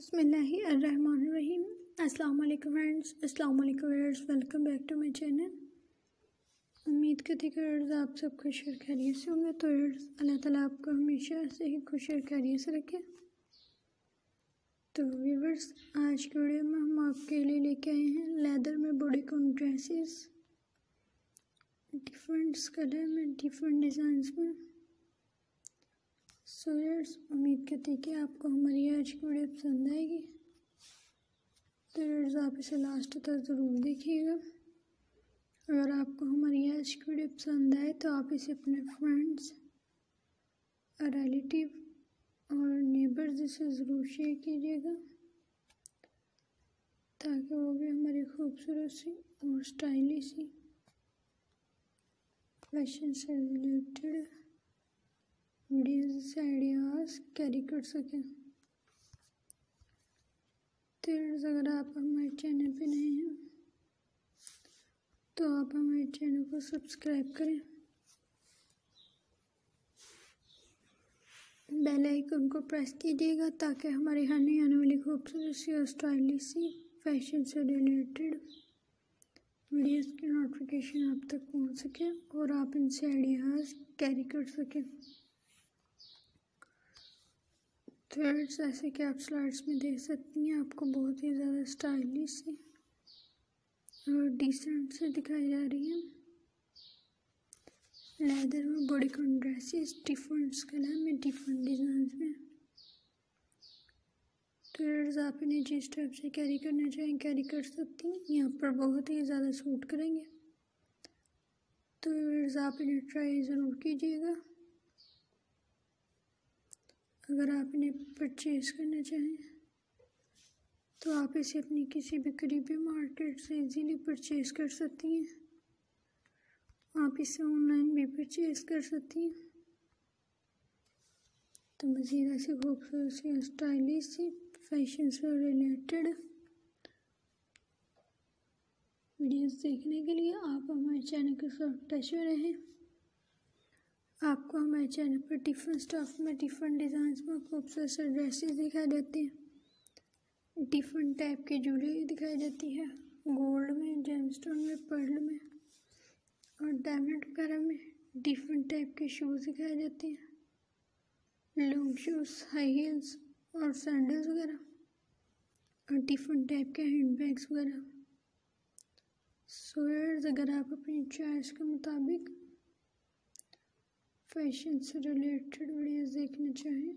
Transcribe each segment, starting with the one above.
बिस्मिल्लाहिर्रहमानिर्रहीम। अस्सलाम वालेकुम फ्रेंड्स, अस्सलाम वालेकुम viewers, welcome back to my channel. उम्मीद करती हूँ व्यूअर्स आप सब खुश और खैरियत से होंगे। तो व्यूअर्स अल्लाह ताला आपको हमेशा ऐसे ही खुश और खैरियत से रखे। तो व्यूअर्स आज की वीडियो में हम आपके लिए लेके आए हैं लेदर में बॉडीकॉन ड्रेसेस, डिफरेंट कलर में, डिफरेंट डिज़ाइंस में। सो व्यूअर्स उम्मीद करती है कि आपको हमारी आज की वीडियो पसंद आएगी। तो व्यूअर्स आप इसे लास्ट तक ज़रूर देखिएगा। अगर आपको हमारी आज की वीडियो पसंद आए तो आप इसे अपने फ्रेंड्स, रिलेटिव और नेबर्स से ज़रूर शेयर कीजिएगा ताकि वो भी हमारी खूबसूरत सी और स्टाइलिश सी फैशन से रिलेटेड वीडियोज़ से आइडियाज़ कैरी कर सकें। तो अगर आप हमारे चैनल पे नए हैं तो आप हमारे चैनल को सब्सक्राइब करें, बेल आइकन को प्रेस कीजिएगा ताकि हमारी आने वाली खूबसूरत सी और स्टाइलिश सी फैशन से रिलेटेड वीडियोज़ की नोटिफिकेशन आप तक पहुंच सके और आप इनसे आइडियाज़ कैरी कर सकें। थ्रेड्स ऐसे कि आप स्लाइड्स में देख सकती हैं, आपको बहुत ही ज़्यादा स्टाइलिश सी और डिसेंट से दिखाई जा रही है। लेदर में बॉडीकॉन ड्रेसेस डिफरेंट कलर में, डिफरेंट डिज़ाइन में। तो आप इन्हें जिस टाइप से कैरी करना चाहें कैरी कर सकती हैं, यहाँ पर बहुत ही ज़्यादा सूट करेंगे। तो आप इन्हें ट्राई ज़रूर कीजिएगा। अगर आप इन्हें परचेज़ करना चाहें तो आप इसे अपनी किसी भी करीबी मार्केट से इजीली परचेज़ कर सकती हैं। आप इसे ऑनलाइन भी परचेज़ कर सकती हैं। तो मज़ीद ऐसी खूबसूरत सी और स्टाइलिश सी फैशन से रिलेटेड वीडियोस देखने के लिए आप हमारे चैनल के साथ टच में रहें। आपको हमारे चैनल पर डिफरेंट स्टफ में, डिफरेंट डिज़ाइंस में खूबसूरत से ड्रेसेस दिखाई देते हैं, डिफरेंट टाइप की ज्वेलरी दिखाई देती है, गोल्ड में, जेमस्टोन में, पर्ल में और डायमंड वगैरह में। डिफरेंट टाइप के शूज़ दिखाई देते हैं, लॉन्ग शूज़, हाई हील्स और सैंडल्स वगैरह, और डिफरेंट टाइप के हैंड बैग्स वगैरह। सो अगर आप अपनी चॉइस के मुताबिक फैशन से रिलेटेड वीडियोस देखना चाहें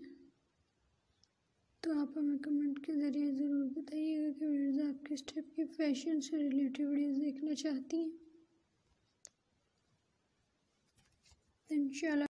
तो आप हमें कमेंट के ज़रिए ज़रूर बताइएगा कि वीडियोस आप किस टाइप की फैशन से रिलेटेड वीडियोस देखना चाहती हैं। इंशाल्लाह